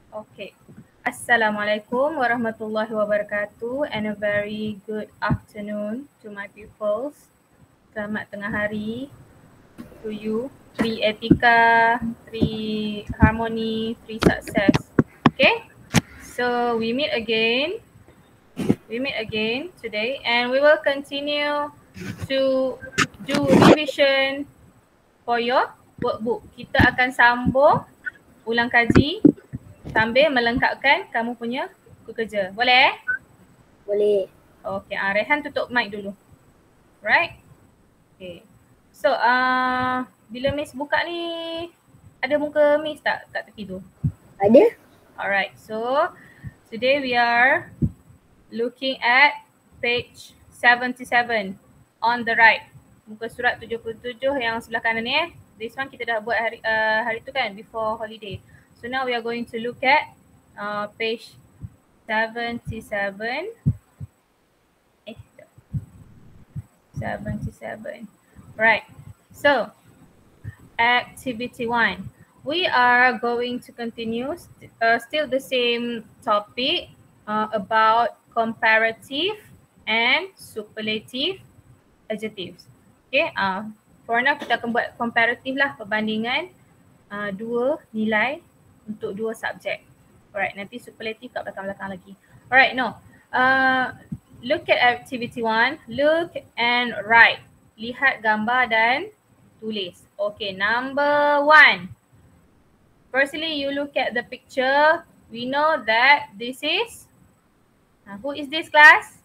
Okay. Assalamualaikum warahmatullahi wabarakatuh and a very good afternoon to my pupils. Selamat tengah hari to you. Free etika, free harmony, free success. Okay? So we meet again today and we will continue to do revision for your workbook. Kita akan sambung ulang kaji sambil melengkapkan kamu punya buku kerja. Boleh? Boleh. Okay, Rehan tutup mic dulu. Right? Okay. So, bila Miss buka ni, ada muka Miss tak kat tepi tu? Ada? Alright, so today we are looking at page 77 on the right. Muka surat 77 yang sebelah kanan ni. This one kita dah buat hari tu kan, before holiday. So now we are going to look at page 77. 77. Right. So, activity 1. We are going to continue still the same topic about comparative and superlative adjectives. Okay, for now kita akan buat comparative lah, perbandingan dua nilai untuk dua subjek. Alright, nanti superlative kat belakang-belakang lagi. Alright, no. Look at activity 1. Look and write. Lihat gambar dan tulis. Okay, number 1. Firstly, you look at the picture. We know that this is, who is this class?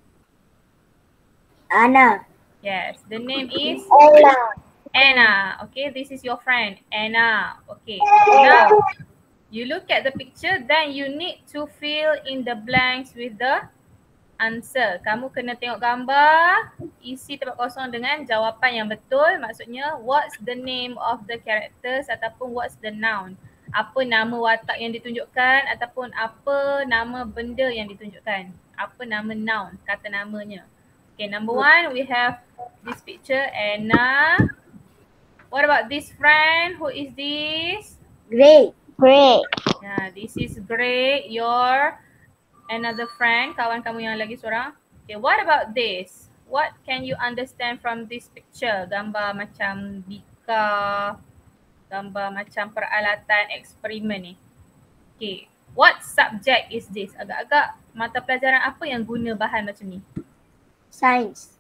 Anna. Yes, the name is Ella. Anna. Okay, this is your friend, Anna. Okay, now you look at the picture, then you need to fill in the blanks with the answer. Kamu kena tengok gambar, isi tempat kosong dengan jawapan yang betul. Maksudnya, what's the name of the characters ataupun what's the noun. Apa nama watak yang ditunjukkan ataupun apa nama benda yang ditunjukkan. Apa nama noun, kata namanya. Okay, number 1, we have this picture, Anna. What about this friend? Who is this? Great. Great. Yeah, this is Great, your another friend, kawan kamu yang lagi seorang. Okay, what about this? What can you understand from this picture? Gambar macam bika, gambar macam peralatan eksperimen ni. Okay, what subject is this? Agak-agak mata pelajaran apa yang guna bahan macam ni? Science.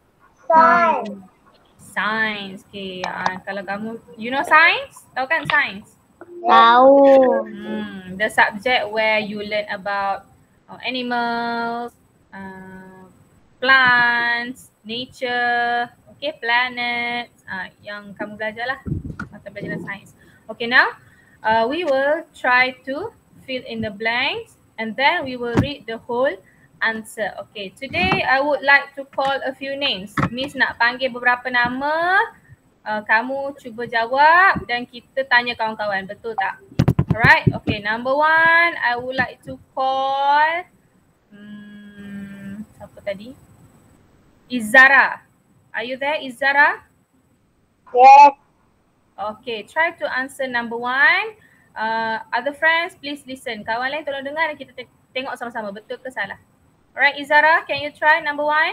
Science. Okay, kalau kamu, you know science? Tahu kan science? Tahu. The subject where you learn about animals, plants, nature, okay, planets, yang kamu belajar lah, mata pelajaran sains. Okay, now we will try to fill in the blanks and then we will read the whole answer. Okay, today I would like to call a few names. Miss nak panggil beberapa nama, kamu cuba jawab dan kita tanya kawan-kawan, betul tak? Alright, okay, number 1, I would like to call, siapa tadi? Izara. Are you there, Izara? Yes. Okay, try to answer number 1. Other friends, please listen. Kawan lain tolong dengar dan kita tengok sama-sama, betul ke salah. Alright, Izara, can you try number 1?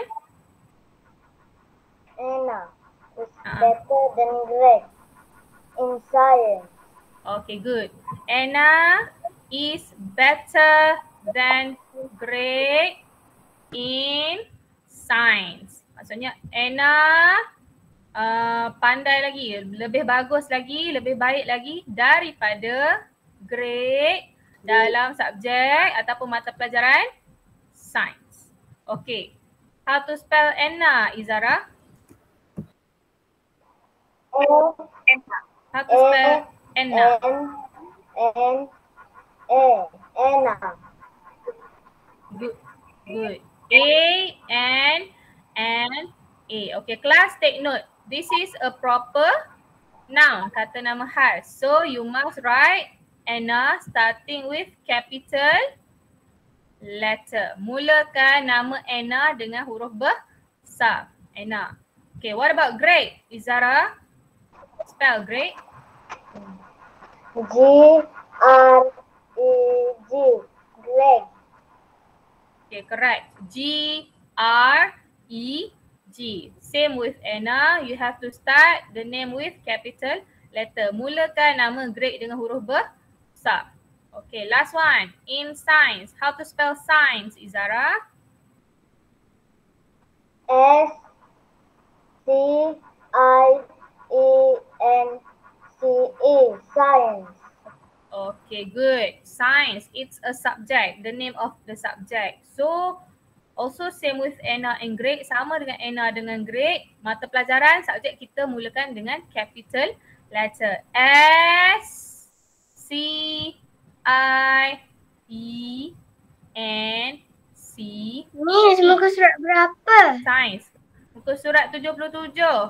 Anna is better than Greg in science. Okay, good. Anna is better than Greg in science. Maksudnya Anna pandai lagi, lebih bagus lagi, lebih baik lagi daripada Greg dalam subjek ataupun mata pelajaran science. Okay. How to spell Anna, Izara? How to spell Anna? Anna. Good. Good. A. Okay, class, take note. This is a proper noun, kata nama khas. So you must write Anna starting with capital letter. Mulakan nama Anna dengan huruf besar. Anna. Okay, what about Greg, Izara? Spell Greg. Greg. Okay, correct. G-R-E-G. Same with Anna. You have to start the name with capital letter. Mulakan nama grade dengan huruf besar. Okay, last one. In science. How to spell science, Izara? S-C-I-E-N-C-E. Science. Okay, good. Science, it's a subject, the name of the subject. So, also same with Anna and grade, sama dengan Anna dengan grade. Mata pelajaran, subjek kita mulakan dengan capital letter. S-C-I-E-N-C. Miss, muka surat berapa? Science. Muka surat 77.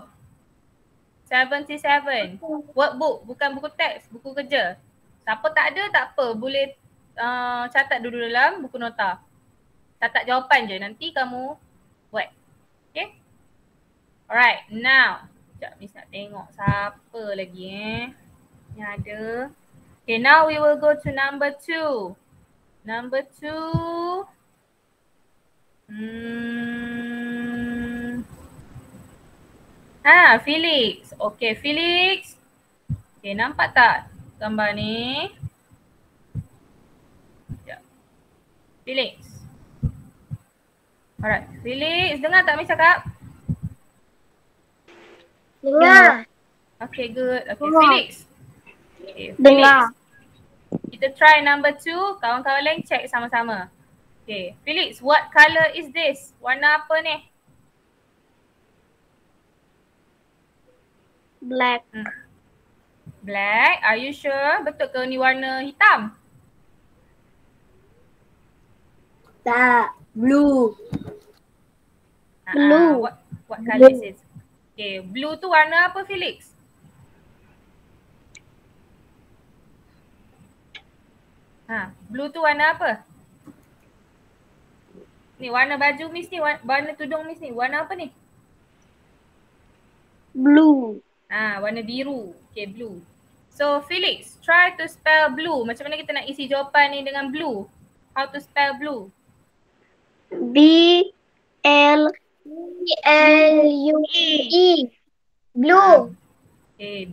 77. Workbook, bukan buku teks, buku kerja. Siapa tak ada, tak apa. Boleh catat dulu dalam buku nota. Catat jawapan je. Nanti kamu buat. Okay? Alright, now. Sekejap, Miss nak tengok siapa lagi yang ada. Okay, now we will go to number 2. Number 2. Felix. Okay, Felix. Okay, nampak tak gambar ni? Sekejap. Felix. Alright, Felix. Dengar tak Miss cakap? Dengar. Okay, good. Okay, Dengar. Felix. Okay, Dengar. Felix. Kita try number 2. Kawan-kawan lain check sama-sama. Okay, Felix, what color is this? Warna apa ni? Black. Black. Are you sure? Betul ke ni warna hitam? Tak. Blue. Blue. What color is it? Okay, blue tu warna apa Felix? Blue tu warna apa? Ni warna baju Miss ni, warna tudung Miss ni. Warna apa ni? Blue. Warna biru. Okay, blue. So Felix, try to spell blue. Macam mana kita nak isi jawapan ni dengan blue? How to spell blue? B-L-U-E. Blue. Okay,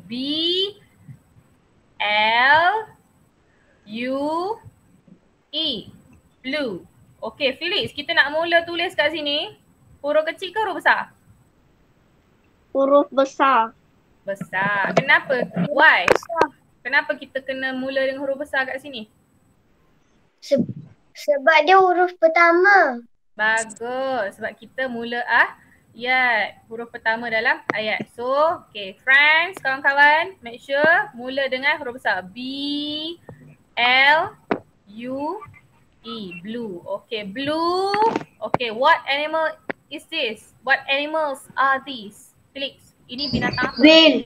B-L-U-E. Blue. Okay, Felix, kita nak mula tulis kat sini. Huruf kecil ke huruf besar? Huruf besar. Besar. Kenapa? Why? Kenapa kita kena mula dengan huruf besar kat sini? Sebab dia huruf pertama. Bagus. Sebab kita mula ayat. Huruf pertama dalam ayat. So, okay. Friends, kawan-kawan, make sure mula dengan huruf besar. B-L-U-E. Blue. Okay, blue. Okay, what animal is this? What animals are these? Felix, ini binatang apa? Whale.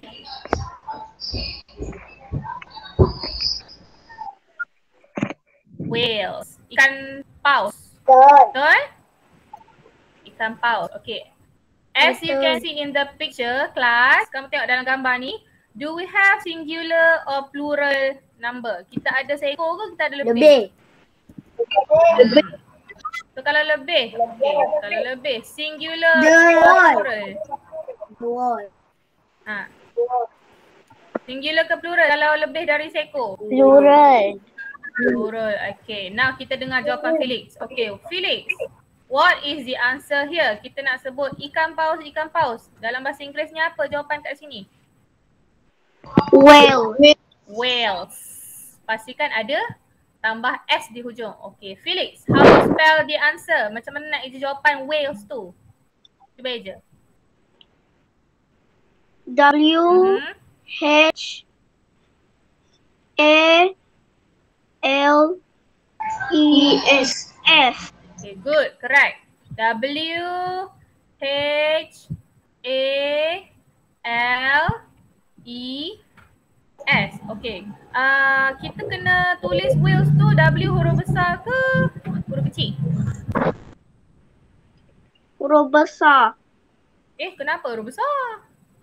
Whales. Ikan paus. Betul. Betul? Ikan paus. Okay. As you can see in the picture, class, kamu tengok dalam gambar ni, do we have singular or plural number? Kita ada seekor ke kita ada lebih? Lebih. So kalau lebih, okay. Kalau lebih, singular The or wall. plural? Plural. Singular ke plural kalau lebih dari seekor? Plural. Plural. Okay. Now kita dengar jawapan Felix. Okay, Felix. What is the answer here? Kita nak sebut ikan paus, ikan paus. Dalam bahasa Inggerisnya apa jawapan kat sini? Whale. Whales. Pastikan ada tambah S di hujung. Okay, Felix. How to spell the answer? Macam mana nak isi jawapan whales tu? Cuba aja. W-H-A-L-E-S. Okay, good. Correct. W-H-A-L-E-S. Okay. Kita kena tulis whales tu W huruf besar ke huruf kecil? Huruf besar. Kenapa huruf besar?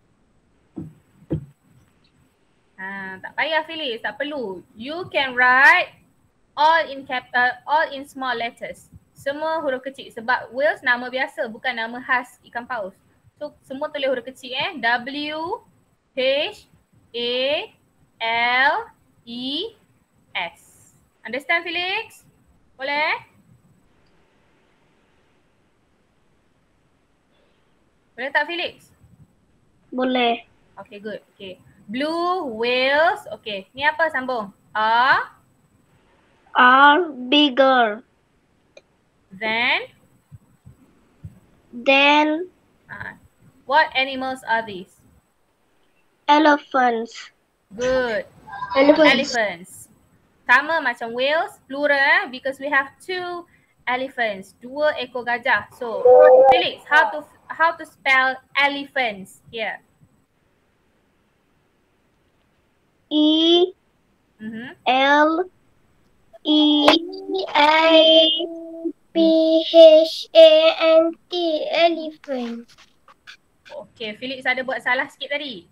Tak payah Felix, tak perlu. You can write all in small letters. Semua huruf kecil sebab whales nama biasa bukan nama khas ikan paus. So semua tulis huruf kecil W H A L E S. Understand Felix? Boleh? Boleh tak Felix? Boleh. Okay, good. Okay. Blue whales. Okay, ni apa sambung? Are bigger Then than what animals are these? elephants. Good. Elephants. Elephants. Sama macam whales, plural because we have 2 elephants, 2 ekor gajah. So, Felix, how to spell elephants here? E L E I P H A N T, elephant. Okay, Felix ada buat salah sikit tadi.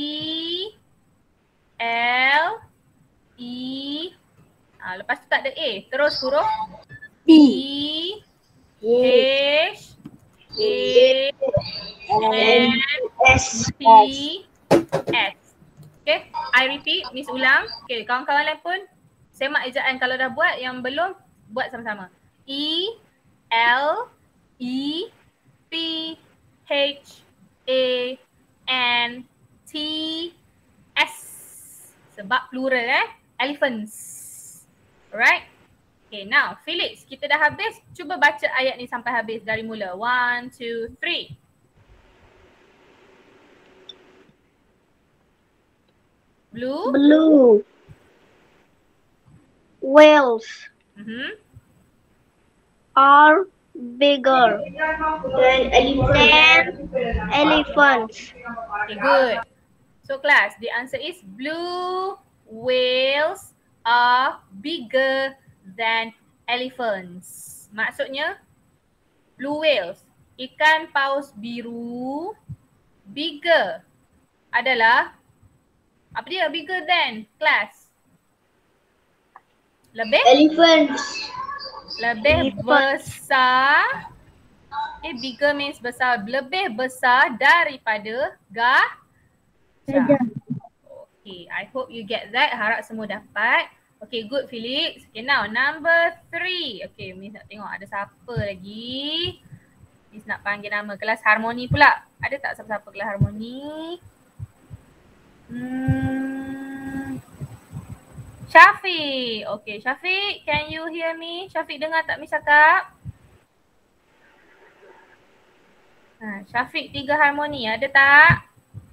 L E lepas tu tak ada A. Terus huruf E H A N T S. Okay, I repeat, Miss ulang. Okay, kawan-kawan lain pun semak ejaan kalau dah buat, yang belum buat sama-sama. E L E P H A N T S. Sebab plural elephants. Alright. Okay, now Felix, kita dah habis. Cuba baca ayat ni sampai habis dari mula. 1, 2, 3. Blue whales are bigger than elephants. Okay, good. So class, the answer is blue whales are bigger than elephants. Maksudnya blue whales, ikan paus biru, bigger adalah apa dia bigger than class? Lebih? Elephants. Lebih besar. Okay, bigger means besar. Lebih besar daripada gajah. Okay, I hope you get that. Harap semua dapat. Okay, good Felix. Okay, now number 3. Okay, Miss nak tengok ada siapa lagi. Miss nak panggil nama kelas harmoni pula. Ada tak siapa-siapa kelas harmoni? Syafiq. Okay, Syafiq, can you hear me? Syafiq dengar tak Miss cakap? Syafiq 3 harmoni, ada tak?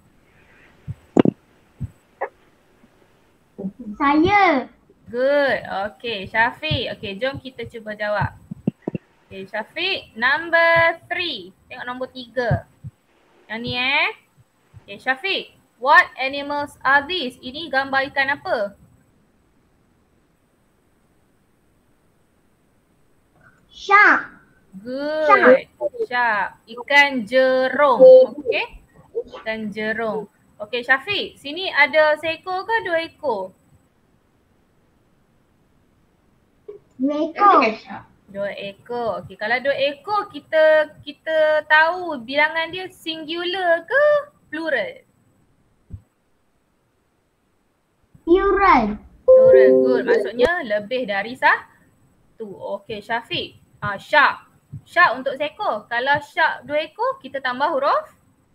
Saya. Good. Okay, Syafiq. Okay, jom kita cuba jawab. Okay, Syafiq, number 3. Tengok nombor 3. Yang ni Okay, Syafiq. What animals are these? Ini gambar ikan apa? Shark. Good. Shark. Ikan jerung. Okay. Ikan jerung. Okay, Syafiq. Sini ada seekor ke 2 ekor? 2 ekor. 2 ekor. Okay, kalau 2 ekor kita tahu bilangan dia singular ke plural? Plural. Plural, good. Maksudnya lebih dari 1. Okay, Syafiq. Shark. Shark untuk seekor. Kalau shark 2 ekor, kita tambah huruf?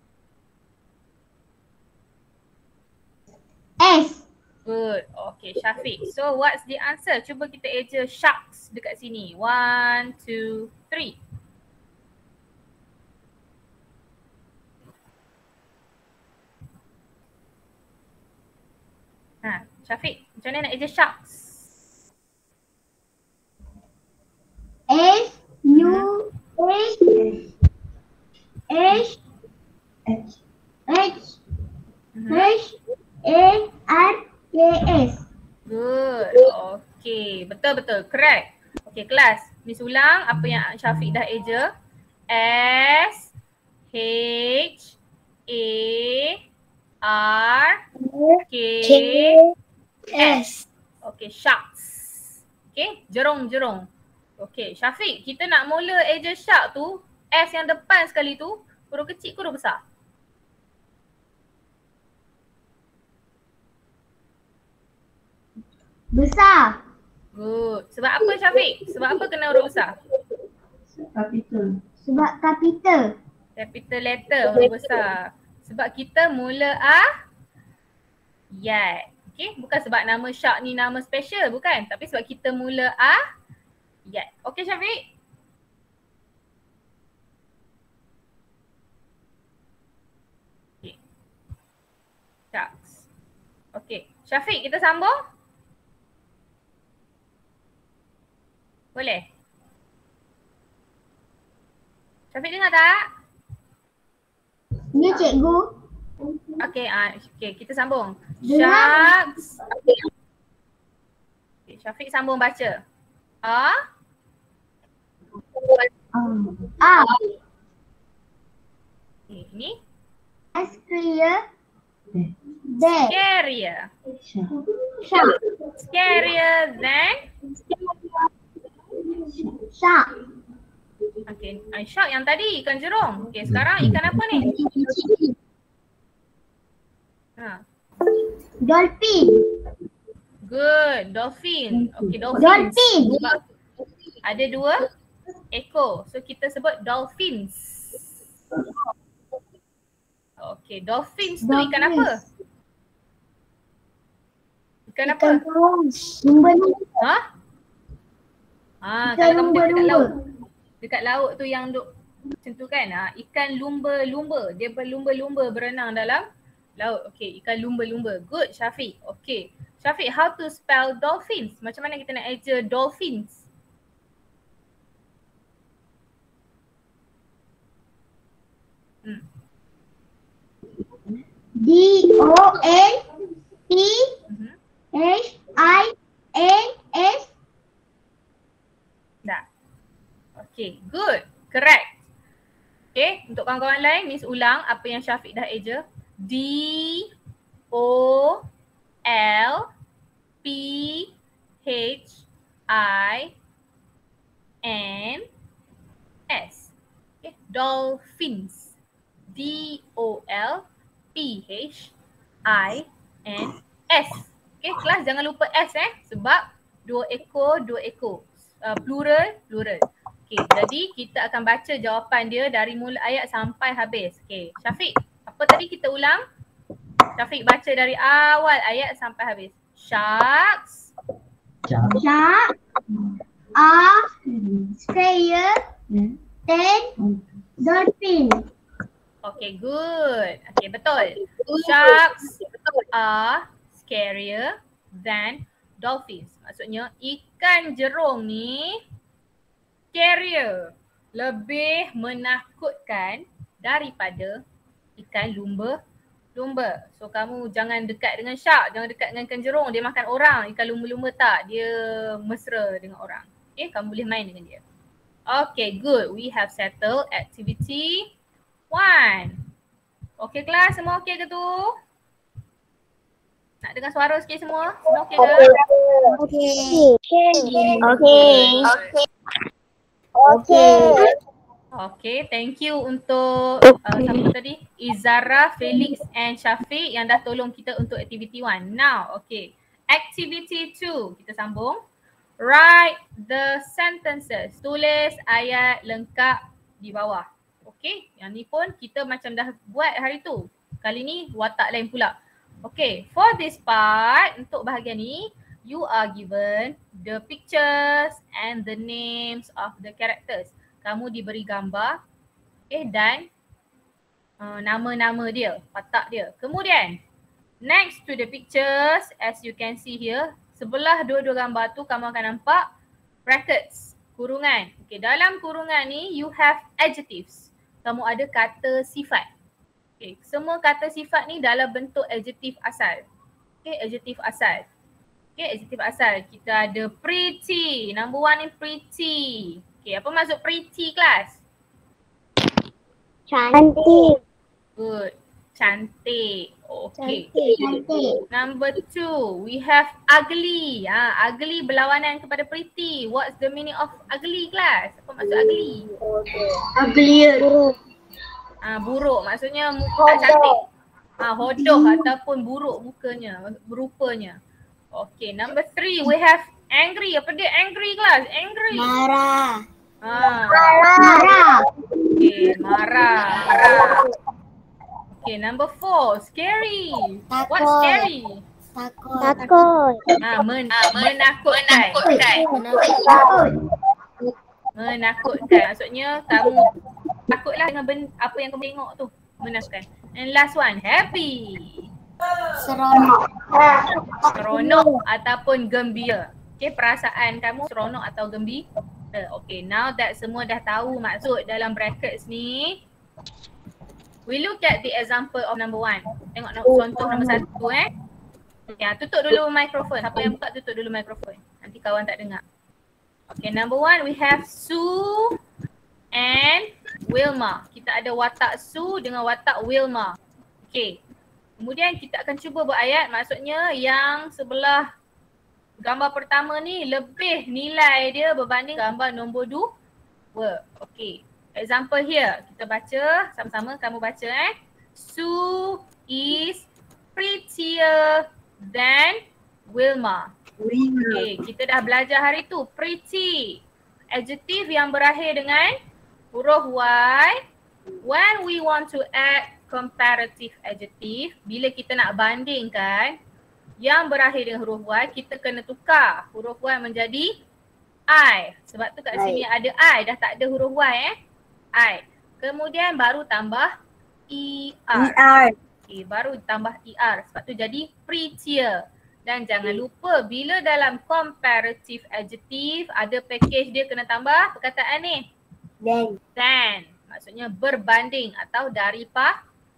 S. Good. Okay, Syafiq. So, what's the answer? Cuba kita eja sharks dekat sini. 1, 2, 3. Syafiq, macam mana nak eja sharks? S U H H H H A R K S. Good. Okay, betul-betul. Correct. Okay, kelas. Miss ulang apa yang Syafiq dah eja. S H A R K S. Okay, sharks. Okay, jerung-jerung. Okay, Syafiq, kita nak mula eja shark tu, S yang depan sekali tu, huruf kecil ke huruf besar? Besar. Good. Sebab apa Syafiq? Sebab apa kena huruf besar? Capital. Sebab capital. Capital letter, huruf besar. Sebab kita mula ayat. Okay, bukan sebab nama shark ni nama special, bukan. Tapi sebab kita mula ayat. Okay Syafiq? Okay. Sharks. Okay. Syafiq, kita sambung? Boleh? Syafiq dengar tak? Ni cikgu. Okay, okay, kita sambung. Dengar. Sharks. Okay, Syafiq sambung baca. Okay, ni? S clear. There. Scarier. Shark. Scarier than? Shark. Okay, shark yang tadi, ikan jerung. Okay, sekarang ikan apa ni? Dolphin. Good, dolphin. Okay, dolphins. Dolphin. Sebab ada 2 ekor. So kita sebut dolphins. Okay, dolphins tu ikan apa? Ikan apa? Lumba-lumba. Kalau kamu tengok dekat laut. Dekat laut tu yang duk macam tu kan. Ikan lumba-lumba. Dia berlumba-lumba berenang dalam laut. Okay, ikan lumba-lumba. Good Syafiq. Okay. Syafiq, how to spell dolphins? Macam mana kita nak eja dolphins? D-O-L-P-H-I-N-S. Dah. Okay, good. Correct. Okay, untuk kawan-kawan lain, Miss ulang apa yang Syafiq dah eja. D-O-L-P-H-I-N-S. Okay, dolphins. D-O-L-P-H-I-N-S. Okay, kelas jangan lupa S sebab 2 ekor. Plural. Okay, jadi kita akan baca jawapan dia dari mula ayat sampai habis. Okay, Syafiq, apa tadi kita ulang? Syafiq baca dari awal ayat sampai habis. Sharks. Shark are scarier than dolphin. Okay, good. Okay, betul. Sharks are scarier than dolphins. Maksudnya ikan jerung ni scarier, lebih menakutkan daripada ikan lumba-lumba. So kamu jangan dekat dengan shark, jangan dekat dengan ikan jerung, dia makan orang. Ikan lumba-lumba tak, dia mesra dengan orang. Okay, kamu boleh main dengan dia. Okay, good. We have settled activity 1. Okay kelas, semua okay ke tu? Nak dengar suara sikit semua? Semua okay ke? Okay, thank you untuk siapa tadi? Izara, Felix and Syafiq yang dah tolong kita untuk activity 1. Now, okay. Activity 2, kita sambung. Write the sentences. Tulis ayat lengkap di bawah. Okay, yang ni pun kita macam dah buat hari tu. Kali ni watak lain pula. Okay, for this part, untuk bahagian ni, you are given the pictures and the names of the characters. Kamu diberi gambar dan nama-nama dia, watak dia. Kemudian, next to the pictures, as you can see here, sebelah dua-dua gambar tu kamu akan nampak brackets, kurungan. Okay, dalam kurungan ni you have adjectives. Kamu ada kata sifat. Okay, semua kata sifat ni dalam bentuk adjective asal. Okay, adjective asal. Okay, adjective asal. Kita ada pretty. Number 1 ni pretty. Okay, apa maksud pretty kelas? Cantik. Good. cantik. Okay. Cantik. Number 2, we have ugly. Ugly berlawanan kepada pretty. What's the meaning of ugly, class? Apa maksud ugly? Uglier. Buruk. Maksudnya muka tak cantik. Hodoh ataupun buruk mukanya, berupanya. Okay, number 3, we have angry. Apa dia angry, class? Angry. Marah. Marah. Okay, marah. Okay, number 4, scary. What's scary? Takut. Menakutkan. Menakutkan. Maksudnya kamu takutlah dengan apa yang kamu tengok tu. Menakutkan. And last one, happy. Seronok ataupun gembira. Okay, perasaan kamu seronok atau gembira. Okay, now that semua dah tahu maksud dalam brackets ni, we look at the example of number 1. Tengok contoh nombor 1 Ya, tutup dulu mikrofon. Siapa yang buka tutup dulu mikrofon. Nanti kawan tak dengar. Okay, number 1 we have Sue and Wilma. Kita ada watak Sue dengan watak Wilma. Okay. Kemudian kita akan cuba buat ayat. Maksudnya yang sebelah gambar pertama ni lebih nilai dia berbanding gambar nombor 2. Okay. Example here. Kita baca sama-sama. Kamu baca Sue is prettier than Wilma. Okay, kita dah belajar hari tu. Pretty. Adjective yang berakhir dengan huruf Y. When we want to add comparative adjective, bila kita nak bandingkan yang berakhir dengan huruf Y, kita kena tukar huruf Y menjadi I. Sebab tu kat sini ada I, dah tak ada huruf Y I. Kemudian baru tambah ER. Okay, baru tambah ER. Sebab tu jadi prettier. Dan jangan lupa bila dalam comparative adjective ada package dia kena tambah perkataan ni. Than. Maksudnya berbanding atau daripada.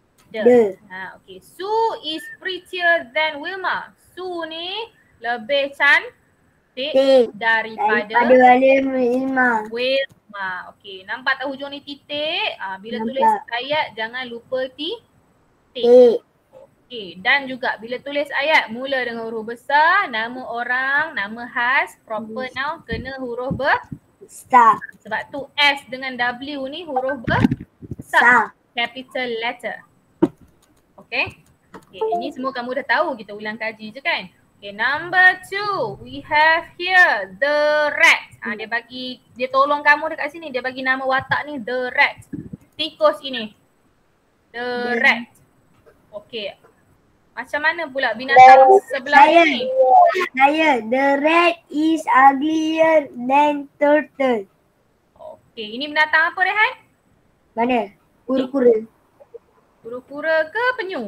Okay. Sue is prettier than Wilma. Sue ni lebih cantik daripada Wilma. Okay, nampak tak hujung ni titik? Bila nampak. Tulis ayat jangan lupa titik. Okay, dan juga bila tulis ayat mula dengan huruf besar, nama orang, nama khas, proper noun kena huruf besar. Sebab tu S dengan W ni huruf besar. Capital letter. Okay. Okay, ini semua kamu dah tahu, kita ulang kaji je kan. Okay, number 2, we have here the rat. Dia tolong kamu dekat sini, dia bagi nama watak ni the rat. Tikus ini. The rat. Okay. Macam mana pula binatang sebelah ni? The rat is uglier than turtle. Okay, ini binatang apa Rehan? Mana? Kura-kura. Kura-kura ke penyu?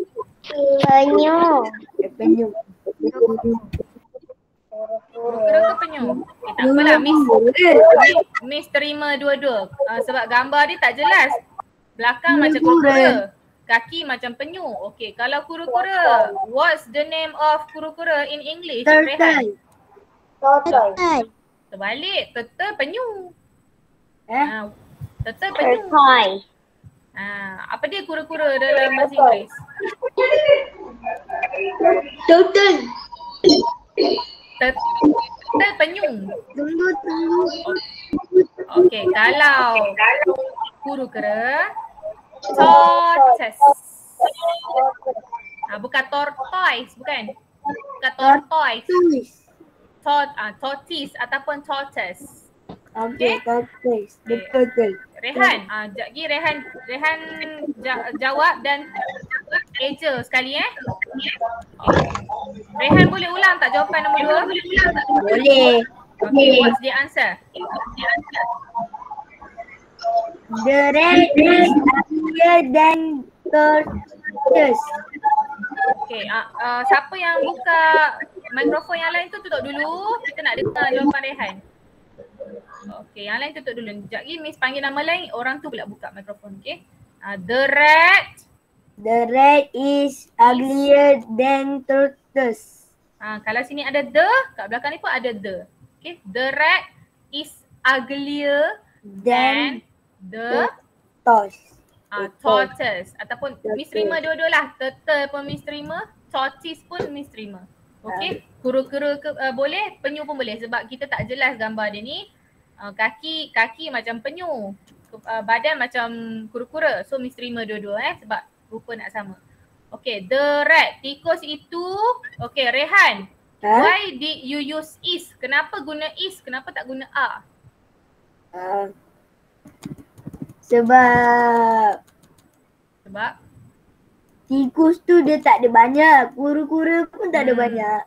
Penyu. Kura-kura ke penyu? Tak apalah, Miss terima dua-dua. Sebab gambar dia tak jelas. Belakang macam kura-kura, kaki macam penyu. Okay, kalau kura-kura, what's the name of kura-kura in English? Turtle. Terbalik, turtle penyu. Turtle penyu. Apa dia kura-kura dalam bahasa Inggeris? Turtle. Turtle penyu. Tunggu. Okay, kalau kura-kura, tortoise. Bukan tortoise, bukan. Bukan tortoise. Tortoise ataupun tortoise. Okay, tortoise. Betul. Rehan, sekejap lagi Rehan jawab dan eja sekali Rehan boleh ulang tak jawapan nombor 2? Boleh. Okay, what's the answer? The rat is uglier than tortoise. Okay, siapa yang buka mikrofon yang lain tu tutup dulu. Kita nak dengar jawapan Rehan. Okay, yang lain tutup dulu. Sekejap lagi Miss panggil nama lain, orang tu pula buka mikrofon. Okay. The rat is uglier than tortoise. Kalau sini ada the, kat belakang ni pun ada the. Okay. The rat is uglier than the tortoise. Tortoise ataupun Miss terima dua-dua lah. Turtle pun Miss terima, tortoise pun Miss terima. Okey, kura-kura boleh, penyu pun boleh sebab kita tak jelas gambar dia ni. Kaki macam penyu, badan macam kura-kura. So Miss terima dua-dua sebab rupa nak sama. Okay, the rat, tikus itu. Okay, Rehan. Why did you use is? Kenapa guna is? Kenapa tak guna are? Sebab tikus tu dia tak ada banyak, kura-kura pun tak ada banyak.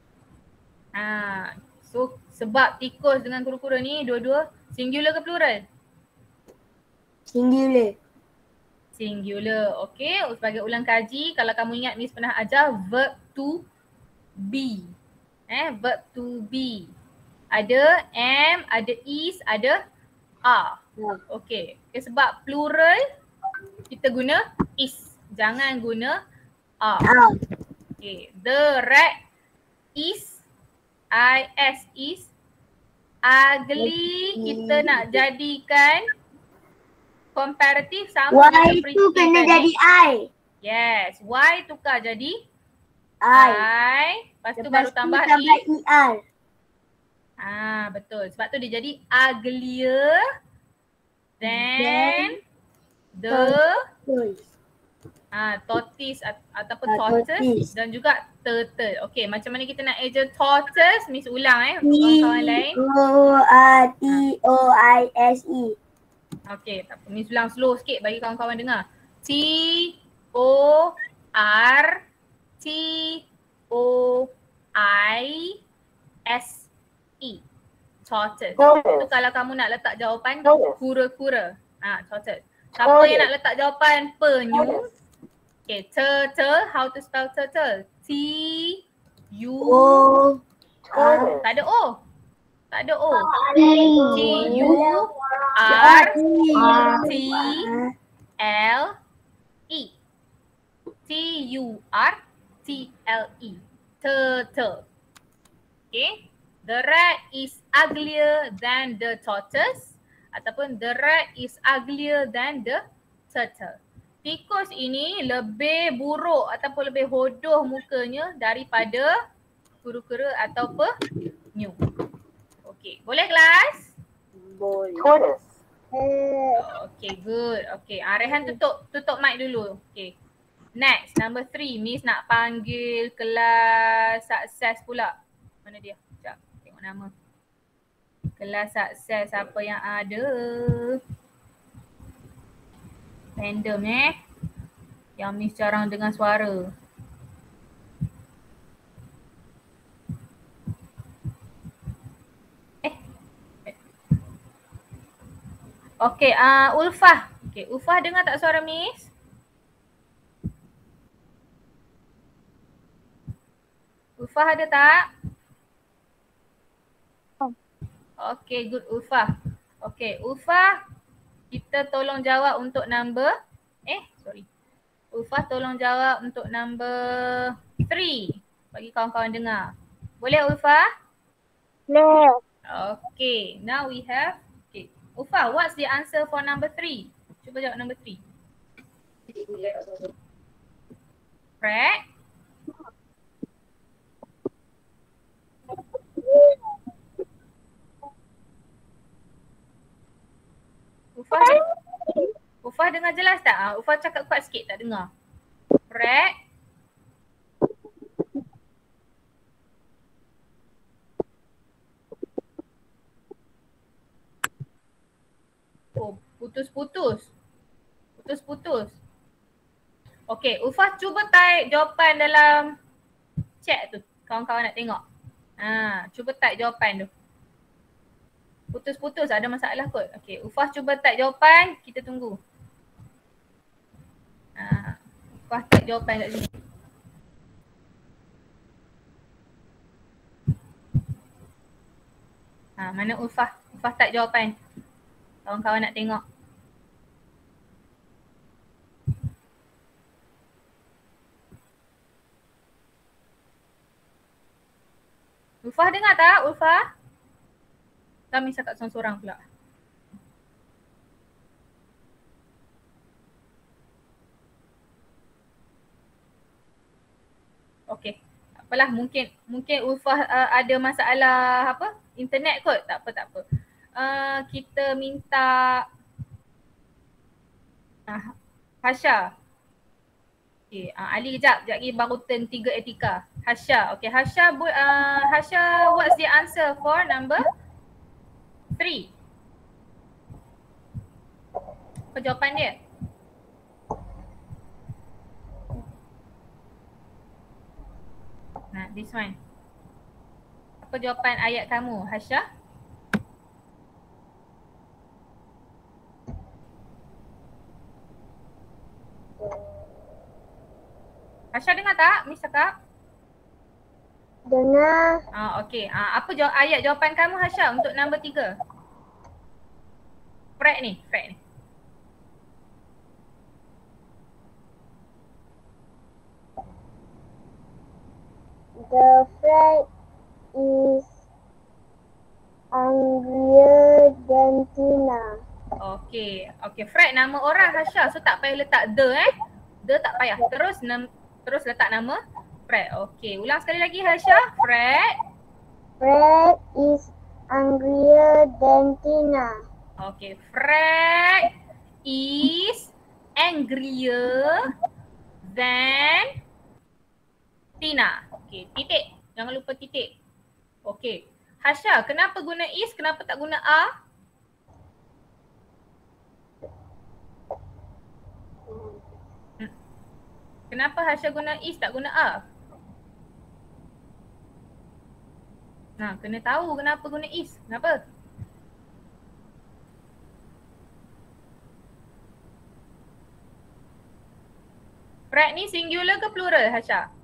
So sebab tikus dengan kura-kura ni dua-dua singular ke plural? Singular. Singular. Okay, sebagai ulang kaji, kalau kamu ingat Miss pernah ajar verb to be. Verb to be. Ada am, ada is, ada are. Okay, sebab plural kita guna is. Jangan guna are. Okay, the rat is ugly. Kita nak jadikan komparatif sama dengan Y tu kena jadi I. Yes, Y tukar jadi I. Lepas tu baru tambah ER. Betul. Sebab tu dia jadi uglier than the tortoise ataupun tortoise dan juga turtle. Okay, macam mana kita nak eja tortoise? Miss ulang kawan-kawan lain. Tortoise. Okay, tak apa. Miss ulang slow sikit bagi kawan-kawan dengar. Tortoise. Tortoise. Itu kalau kamu nak letak jawapan kura-kura. Tortoise. Siapa yang nak letak jawapan penyu? Okay, turtle. How to spell turtle? T-U. Tak ada O. Tak ada O. T-U-R-T-L-E. T-U-R-T-L-E. Turtle. Okay. The rat is uglier than the tortoise. Ataupun the rat is uglier than the turtle. Tikus ini lebih buruk ataupun lebih hodoh mukanya daripada kura-kura atau penyu. Okay, boleh kelas? Boleh. Okay, good. Okay, Rehan tutup mic dulu. Okay. Next, number 3. Miss nak panggil kelas sukses pula. Mana dia? Sekejap, tengok nama. Kelas sukses apa yang ada? Random Yang Miss jarang dengar suara. Okay, Ulfah. Okay, Ulfah dengar tak suara Miss? Ulfah ada tak? Okay, good Ulfah. Okay, Ulfah, kita tolong jawab untuk number, Ulfah tolong jawab untuk number 3. Bagi kawan-kawan dengar. Boleh Ulfah? Boleh. Okay, now we have, Ulfah, what's the answer for number 3? Cuba jawab number 3. Fred? Ufah dengar jelas tak? Ufah cakap kuat sikit, tak dengar. Fred? Oh, putus-putus. Okay, Ufah cuba type jawapan dalam chat tu. Kawan-kawan nak tengok. Cuba type jawapan tu. Putus-putus, ada masalah kot. Okay, Ufah cuba type jawapan, kita tunggu. Ufah type jawapan kat sini. Mana Ufah? Ufah type jawapan. Kawan-kawan nak tengok. Ulfah dengar tak? Ulfah? Kami cakap seorang-seorang pula. apalah, mungkin Ulfah ada masalah apa internet kot. Tak apa. Kita minta Hasya. Okay, Ali kejap lagi baru turn 3 etika. Hasya. Okay, Hasya, Hasya, what's the answer for number 3? Apa jawapan dia? Nah, this one. Apa jawapan ayat kamu, Hasya? Hasya dengar tak, Miss cakap? Dengar. Okey. Apa ayat jawapan kamu, Hasya, untuk number 3? Fred ni. The flag is angrier than Tina. Okey, Fred nama orang, Hasya. So tak payah letak the The tak payah. Terus letak nama Fred. Okey, ulang sekali lagi, Hasya. Fred is angrier than Tina. Okey, Fred is angrier than Tina. Okey, titik. Jangan lupa titik. Okey. Hasya, kenapa guna is? Kenapa tak guna are? Kenapa Hasya guna is tak guna are? Kena tahu kenapa guna is. Kenapa? Fred ni singular ke plural, Hasya?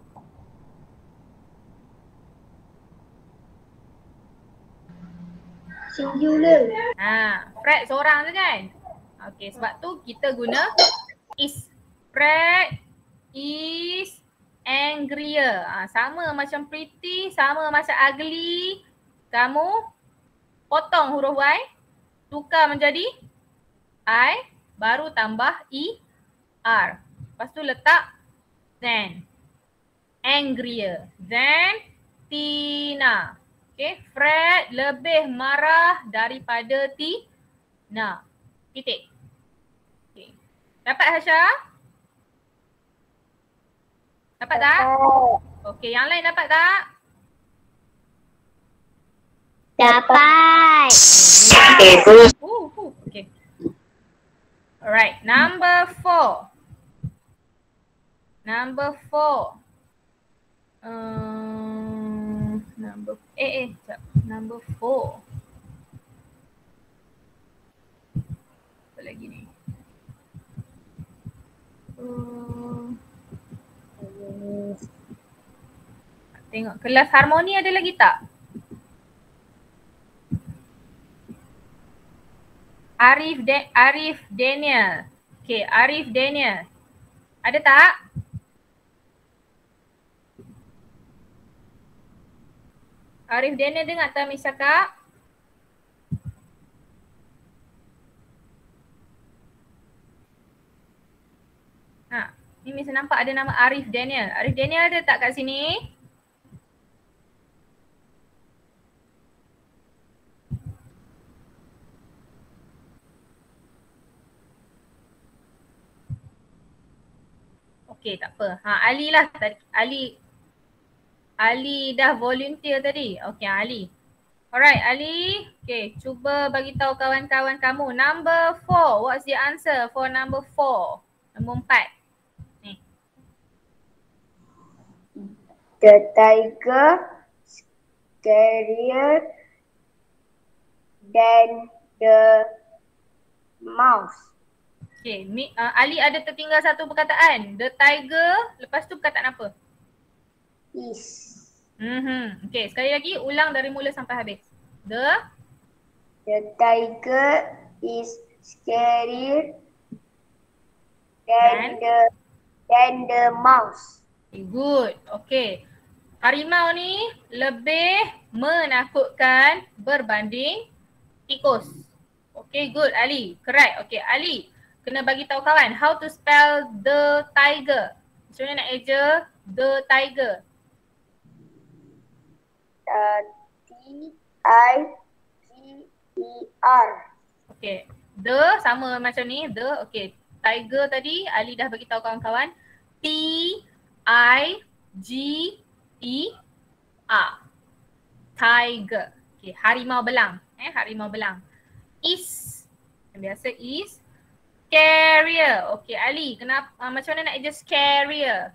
Singular. Fred seorang je kan? Okey, sebab tu kita guna is. Fred is angrier. Sama macam pretty, sama macam ugly. Kamu potong huruf Y, tukar menjadi I, baru tambah ER. Lepas tu letak than. Angrier than Tina. Okay, Fred lebih marah daripada Tina. Titik. Okay. Dapat, Hasya? Dapat tak? Okey, yang lain dapat tak? Dapat. Okay. Alright, number 4. Number 4. Number 4. Apa lagi ni? Tengok kelas harmoni ada lagi tak? Arif Daniel. Okay, Arif Daniel. Ada tak? Arif Daniel dengar tak Miss cakap? Ni Miss nampak ada nama Arif Daniel. Arif Daniel ada tak kat sini? Okey, tak apa. Ali lah. Ali dah volunteer tadi. Okey, Ali. Alright, Ali. Okay, cuba bagi tahu kawan-kawan kamu. Number 4. What's the answer for number 4? Nombor 4. Ni. The tiger scarier than the mouse. Okay, Ali ada tertinggal satu perkataan. The tiger, lepas tu perkataan apa? Is. Okay, sekali lagi ulang dari mula sampai habis. The tiger is scarier than the mouse. Good. Okay. Harimau ni lebih menakutkan berbanding tikus. Okay, good Ali. Correct. Okay, Ali. Kena bagi tahu kawan how to spell the tiger. Macam mana nak eja the tiger? T-I-G-E-R. Okay. The sama macam ni. The. Okay. Tiger tadi Ali dah bagi tahu kawan-kawan. T-I-G-E-R. Tiger. Okay. Harimau belang. Harimau belang. Is. Yang biasa is. Carrier. Okay Ali. Kenapa? Macam mana nak adjust carrier?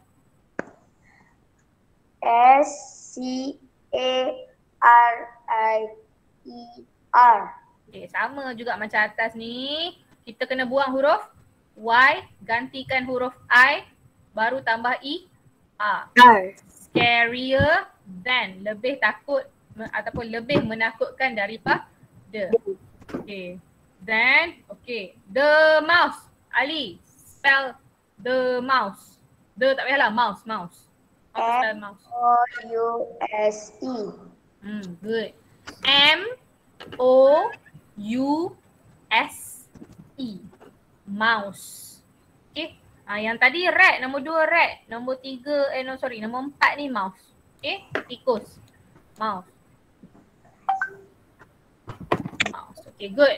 S-C-A-R-I-E-R. Okay, sama juga macam atas ni. Kita kena buang huruf Y, gantikan huruf I, baru tambah E, R. Scarier than, lebih takut ataupun lebih menakutkan daripada. Okay, then, okay. The mouse. Ali, spell the mouse. The tak payahlah, mouse. How to spell mouse? M-O-U-S-E. Good. M-O-U-S-E. Mouse. Okay. Yang tadi rat, nombor 2 rat. Nombor 3, nombor 4 ni mouse. Okay. Tikus. Mouse. Okay, good.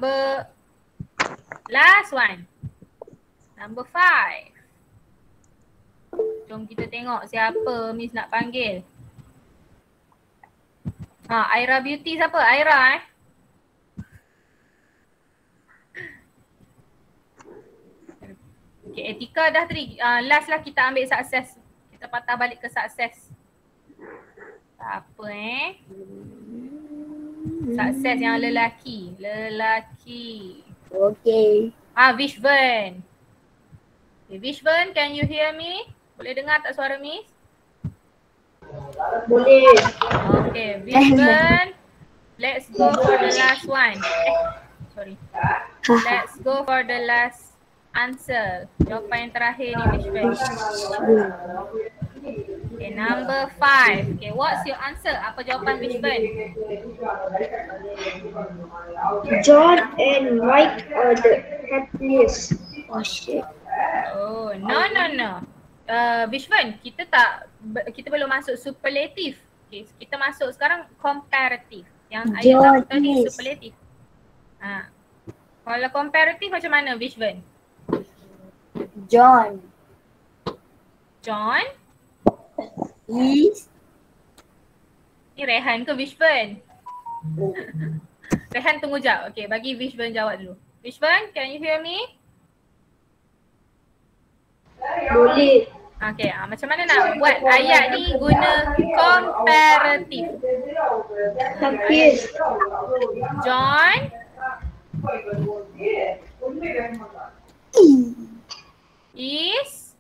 Last one. Number 5. Jom kita tengok siapa Miss nak panggil. Aira Beauty siapa? Aira Okay, etika dah tadi. Last lah kita ambil success. Kita patah balik ke success. Apa Success yang lelaki. Okay. Vishvan. Okay, Vishvan, can you hear me? Boleh dengar tak suara Miss? Boleh. Okay, Vishvan. Let's go for the last one. Sorry. Let's go for the last answer. Jawapan yang terakhir ni Vishvan. Okay, number 5. Okay, what's your answer? Apa jawapan Vishvan? John and Mike are the happiest. Oh shit. Oh, no. Vishvan, kita belum masuk superlative. Okay, kita masuk sekarang comparative. Yang ayat satu tadi superlative. Kalau comparative macam mana Vishvan? John is. Ni Rehan ke Vishvan? Rehan tunggu jap. Okay, bagi Vishvan jawab dulu. Vishvan, can you hear me? Boleh. Okay, macam mana nak buat ayat ni guna comparative? Happiest. John is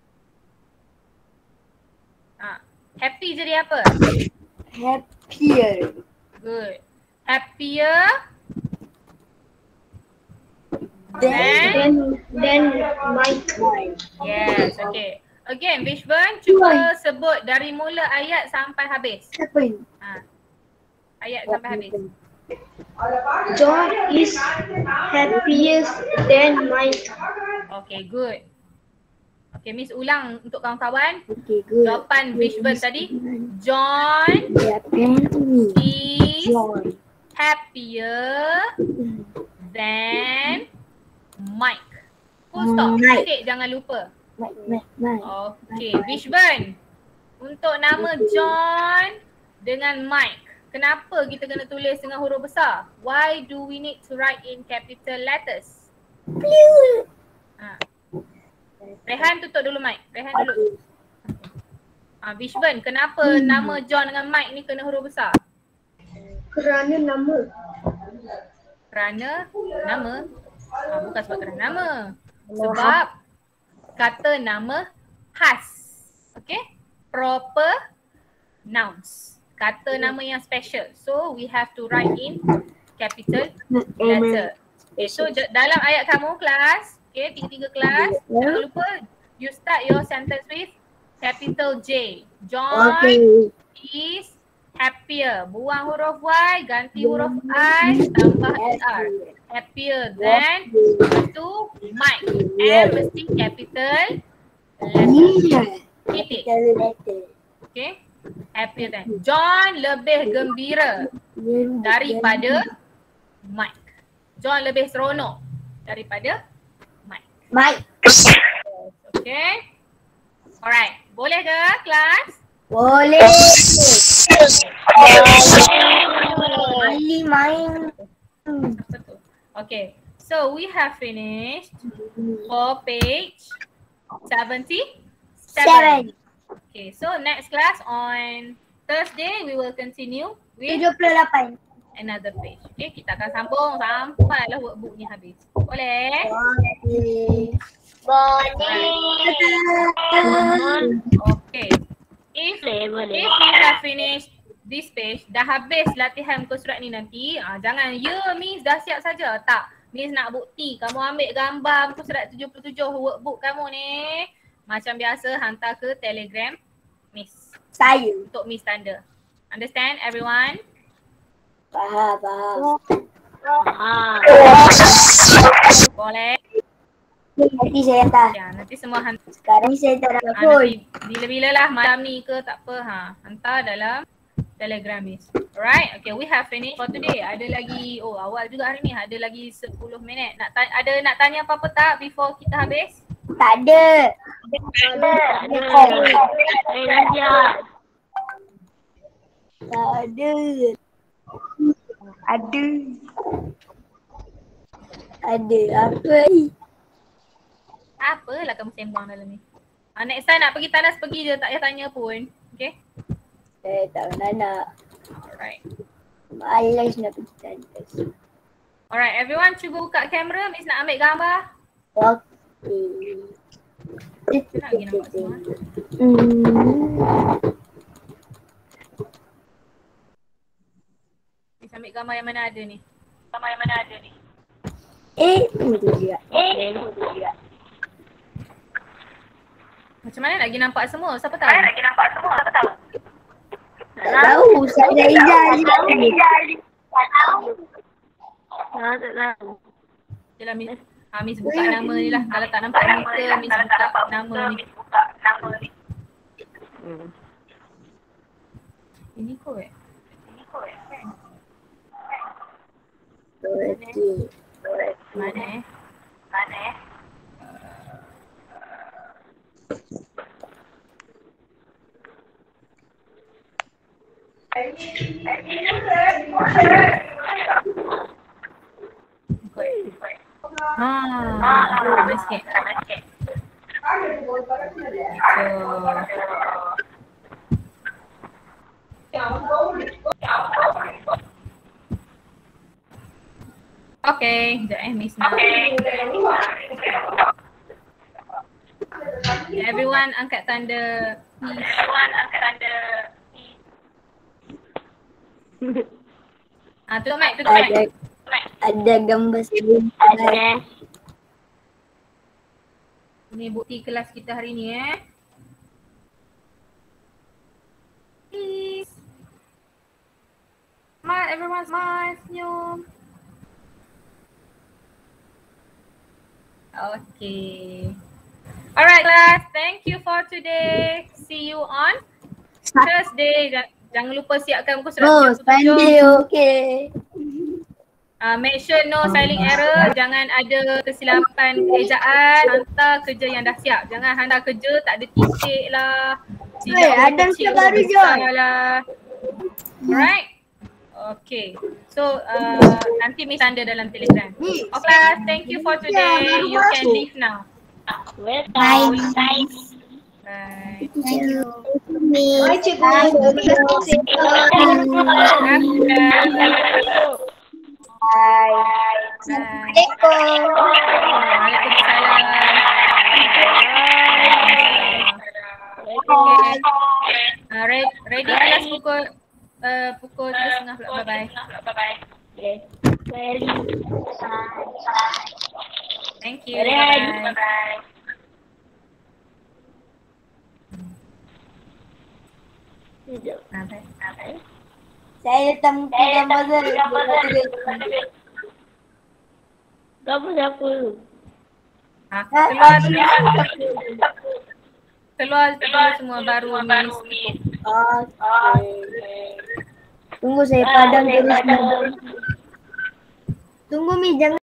happy jadi apa? Happier. Good. Happier Then Mike. Yes, okay. Again, Vishvan, cuba sebut dari mula ayat sampai habis. Apa ini? Ayat sampai habis. John is happiest than Mike. Okay, good. Okay, Miss ulang untuk kawan-kawan. Okay, good. Jawapan Vishvan tadi. John is happier than Mike. Full stop. Titik, jangan lupa. Mike. Okay, Vishvan. Untuk nama John dengan Mike, kenapa kita kena tulis dengan huruf besar? Why do we need to write in capital letters? Rehan tutup dulu Mike. Rehan dulu. Vishvan, kenapa nama John dengan Mike ni kena huruf besar? Kerana nama. Kerana nama? Bukan sebab kerana nama. Sebab kata nama khas. Okay? Proper nouns. Kata nama yang special. So we have to write in capital letter. Okay, so dalam ayat kamu kelas, okay, 3 kelas, jangan lupa you start your sentence with capital J. John is happier. Buang huruf Y, ganti huruf I, tambah ER. Happier than to Mike. M mesti capital letter. Titik. Okay. Happier than. John lebih gembira daripada Mike. John lebih seronok daripada Mike. Mike. Okay. Alright. Boleh ke kelas? Boleh. Ali main. Betul. Okay. So we have finished for page 77. 7. Okay. So next class on Thursday we will continue with 78. another page. Okay. Kita akan sambung sampailah workbook ni habis. Boleh? Okay. If we have finished this page, dah habis latihan muka surat ni nanti, jangan Miss dah siap saja. Tak. Miss nak bukti. Kamu ambil gambar muka surat 77 workbook kamu ni. Macam biasa hantar ke Telegram Miss. Saya. Untuk Miss tanda. Understand everyone? Faham. Boleh? Nanti saya hantar. Ya, nanti semua hantar. Sekarang saya tak ada phone. Nanti bila-bila lah malam ni ke tak apa. Hantar dalam Telegram Miss. Alright, okay, we have finished for today. Ada lagi, awal juga hari ni. Ada lagi 10 minit. Ada nak tanya apa-apa tak before kita habis? Tak ada. Ada apa ni? Apalah kamu sembang dalam ni. Next time nak pergi tandas pergi je, tak payah tanya pun. Okay? Tak nak. Alright. Malas nak pergi tandas. Alright, everyone cuba buka kamera. Miss nak ambil gambar. Okey. Kita nak pergi nampak semua. Miss ambil gambar yang mana ada ni? Itu dia. Macam mana nak pergi nampak semua? Siapa tahu? Tak tahu. Saya Izal. Tak tahu. Yelah Miss. Miss buka nama ni lah. Kalau tak nampak muka, Miss buka nama ni. Ini kot. Okey. Mana eh? Ramai sikit. Okay, sekejap Miss nak. Everyone angkat tanda peace. Tutup mic. Ada gambar saya. Ini bukti kelas kita hari ni Peace. Smile, everyone smile, senyum. Okay. Alright class, thank you for today. See you on Thursday. Jangan lupa siapkan muka surat 37. Sunday, okey. Make sure no spelling error, jangan ada kesilapan ejaan, hantar kerja yang dah siap. Jangan hantar kerja tak ada titik lah. Adam kecil baru besar join. lah. Alright. Okay. So nanti Miss anda dalam Telegram. Okay, thank you for today. You can leave now. Bye. Bye. Thank you. Bye, cikgu. Assalamualaikum. Waalaikumsalam. Ready kelas pukul 3:30 pula. Bye-bye. Thank you. Bye-bye. Bye-bye. Saya datang ke gambar saya. Siapa? Keluar dulu semua baru Miss. Tunggu saya padam terus. Tunggu Mi, jangan